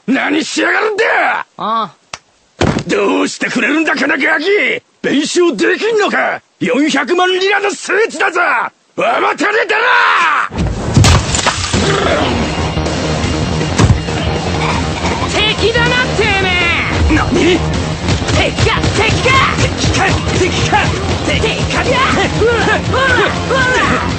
何しやがるんだ。 ああ。 どうしてくれるんだ、このガキ。弁償できんのか。400万リラの聖地だぞ。甘ったれだな。 敵だなてめえ。 何。 敵か敵か敵か敵か敵か。 うわうわうわ